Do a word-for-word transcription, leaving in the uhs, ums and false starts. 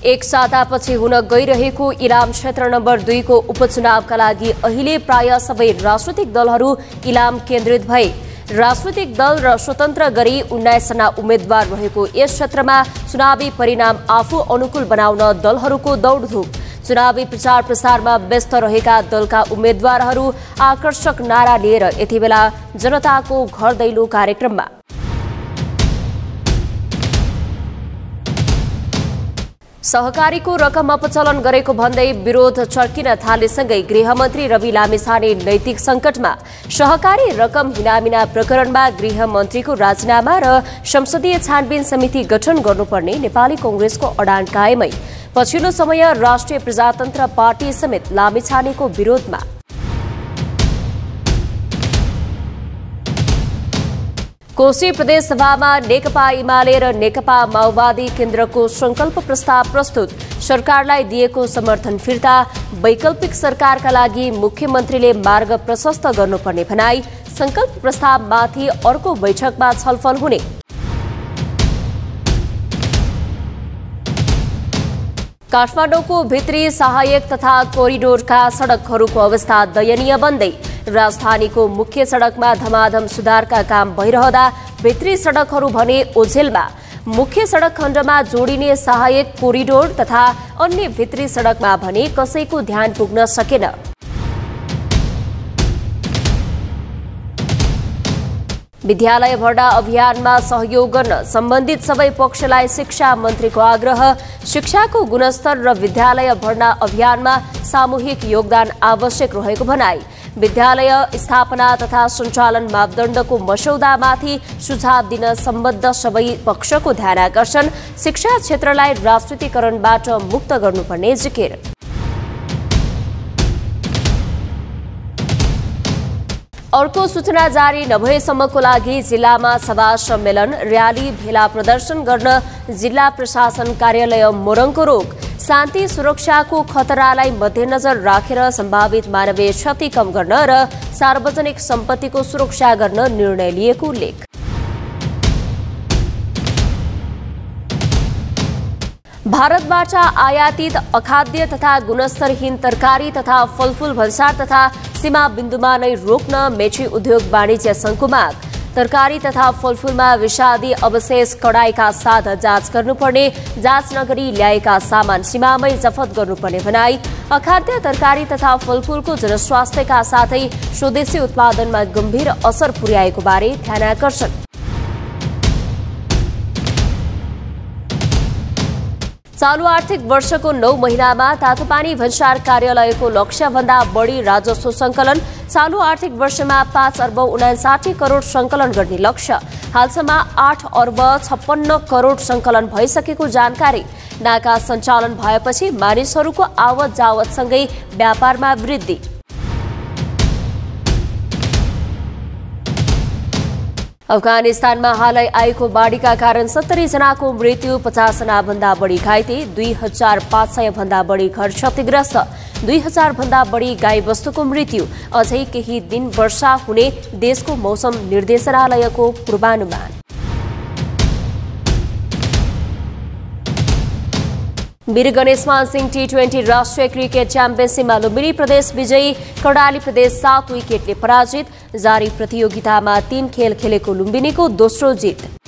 एक सातापछि हुन गइरहेको इलाम क्षेत्र नम्बर दुई को उपचुनावका लागि अहिले प्राय सबै राजनीतिक दलहरू इलाम केन्द्रित भए। राजनीतिक दल र स्वतन्त्र गरी उन्नाइस जना उम्मेद्वार रहेको यस क्षेत्रमा चुनावी परिणाम आफू अनुकूल बनाउन दलहरूको दौडधुप। चुनावी प्रचार प्रसारमा व्यस्त रहेका दलका उम्मेद्वारहरू आकर्षक नारा लिएर यतिबेला जनताको घर दैलो कार्यक्रममा। सहकारीको रकम अपचलन गरेको भन्दै विरोध चर्किन थालेसँगै गृहमन्त्री रवि लामिछाने नैतिक संकटमा। सहकारी रकम हिनामिना प्रकरणमा गृहमन्त्रीको राजीनामा र संसदीय छानबिन समिति गठन गर्नुपर्ने नेपाली कांग्रेसको अडान कायमै। पछिल्लो समय राष्ट्रिय प्रजातन्त्र पार्टी समेत लामिछानेको विरोधमा। कोशी प्रदेश सभामा नेकपा एमाले र नेकपा माओवादी केन्द्रको संकल्प प्रस्ताव प्रस्तुत। सरकारलाई दिएको समर्थन फिर्ता। वैकल्पिक सरकारका लागि मुख्यमन्त्रीले मार्ग प्रशस्त गर्नुपर्ने भनाई। संकल्प प्रस्तावमाथि अर्को बैठकमा छलफल हुने। काठमाडौँको भित्री सहायक तथा कोरिडोरका सडकहरूको अवस्था दयनीय बन्दै। राजधानीको मुख्य सडकमा धमाधम सुधारका काम भइरहँदा भित्री सडकहरू भने ओझेलमा। मुख्य सडक खण्डमा जोडिने सहायक कोरिडोर तथा अन्य भित्री सडकमा भने कसैको ध्यान पुग्न सकेन। विद्यालय भर्ना अभियानमा सहयोग गर्न सम्बन्धित सबै पक्षलाई शिक्षा मन्त्रीको आग्रह। शिक्षाको गुणस्तर र विद्यालय भर्ना अभियानमा सामूहिक योगदान आवश्यक रहेको भनाई। विद्यालय स्थापना तथा सञ्चालन मापदण्डको मस्यौदामाथि सुझाव दिन सम्बद्ध सबै पक्षको ध्यानाकर्षण। शिक्षा क्षेत्रलाई राजनीतिकरणबाट मुक्त गर्नुपर्ने जिकिर। अर्को सूचना जारी नभएसम्मको लागि जिल्लामा सभा सम्मेलन र्याली भेला प्रदर्शन गर्न जिल्ला प्रशासन कार्यालय मोरङको रोक। शान्ति सुरक्षाको खतरालाई मध्यनजर राखेर सम्भावित मानवीय क्षति कम गर्न र सार्वजनिक सम्पत्तिको सुरक्षा गर्न निर्णय लिएको उल्लेख। भारतबाट आयातित अखाद्य तथा गुणस्तरहीन तरकारी तथा फलफूल भन्सार तथा सीमा बिन्दुमा नै रोक्न मेची उद्योग वाणिज्य संघको माग। तरकारी तथा फलफूलमा विषादी अवशेष कडाइका साथ जाँच गर्नुपर्ने। जाँच नगरी ल्याएका सामान सीमामै जफत गर्नुपर्ने भनाई। अखाद्य तरकारी तथा फलफूलको जनस्वास्थ्यका साथै स्वदेशी उत्पादनमा गम्भीर असर पुर्याएको बारे ध्यानाकर्षण। चालू आर्थिक वर्षको नौ महिनामा तातोपानी भन्सार कार्यालयको लक्ष्यभन्दा बढी राजस्व संकलन। चालू आर्थिक वर्षमा पाँच अर्ब उनासाठी करोड संकलन गर्ने लक्ष्य। हालसम्म आठ अर्ब छप्पन्न करोड संकलन भइसकेको जानकारी। नाका सञ्चालन भएपछि मानिसहरूको आवत जावतसँगै व्यापारमा वृद्धि। अफगानिस्तानमा हालै आएको बाढीका कारण सत्तरी जनाको मृत्यु, पचास जना भन्दा बढी घाइते, दुई हजार पाँच सय भन्दा बढी घर क्षतिग्रस्त, दुई हजार भन्दा बढी गाई वस्तुको मृत्यु। अझै केही दिन वर्षा हुने देशको मौसम निर्देशनालयको पूर्वानुमान। वीर गणेशमान सिंह टी ट्वेन्टी राष्ट्रिय क्रिकेट च्याम्पियनसिपमा लुम्बिनी प्रदेश विजयी, कर्णाली प्रदेश सात विकेटले पराजित। जारी प्रतियोगितामा तीन खेल खेलेको लुम्बिनीको दोस्रो जित।